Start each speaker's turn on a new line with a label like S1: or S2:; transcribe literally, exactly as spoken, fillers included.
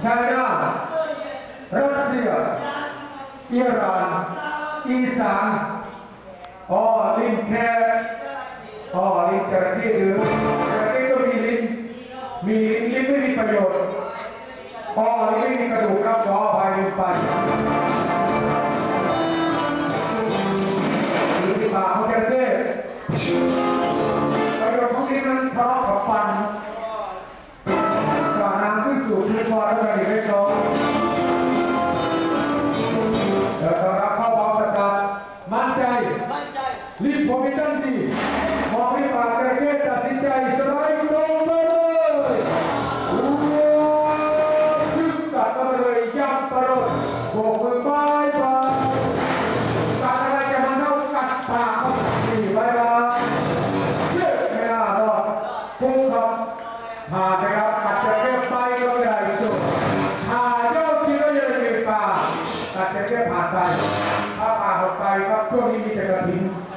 S1: ไชน่ารัสเซียอิหร่านอีสานอ๋อลิงแคอ๋อลิงจระเข้หรือจระเข้ก็มีลิ้นมีลิ้นไม่มีประโยชน์อ๋อลิ้นไม่มีกระดูกครับขออภัยลืมไปหรือที่ปากของจระเข้ประโยชน์ของลิ้นนั้นทะเลาะกับฟันก่อนนำขึ้นสู่พื้นฟ้าแล้วกันอีกไม่น้อยแล้วก็รับเข้าความสัจจะมั่นใจรีบพอมีตั้งดีมองที่ปากจระเข้ตัดสินใจสไลด์ลงมาเลยโอ้โหจึงตัดมาเลยยับตลอดโบกมือบายบายตัดอะไรจะมาเท่ากัดปากเขาดีบายบายเชื่อไม่น่ารอดฟุ้งครับผ่านไปครับกัดจระเข้ไปก็ไม่ได้สุดผ่านเจ้าที่ก็ยังมีปลากัดจระเข้ผ่านไปถ้าผ่านออกไปครับช่วงนี้มีแต่กระถิ่น